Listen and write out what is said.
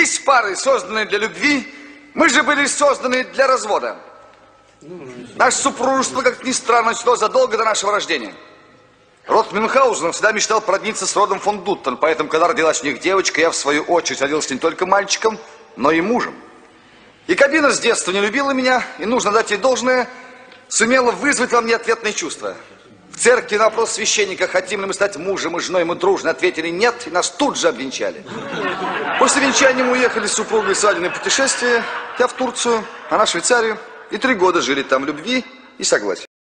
Есть пары, созданные для любви, мы же были созданы для развода. Наше супружество, как ни странно, началось задолго до нашего рождения. Род Мюнхгаузенов всегда мечтал продниться с родом фон Дуттен, поэтому, когда родилась у них девочка, я, в свою очередь, родился не только мальчиком, но и мужем. Якобина с детства не любила меня, и нужно дать ей должное, сумела вызвать во мне ответные чувства. В церкви на вопрос священника, хотим ли мы стать мужем и женой, мы дружно ответили нет, и нас тут же обвенчали. После венчания мы уехали с супругой в свадебное путешествие, я в Турцию, она в Швейцарию, и 3 года жили там в любви и согласии.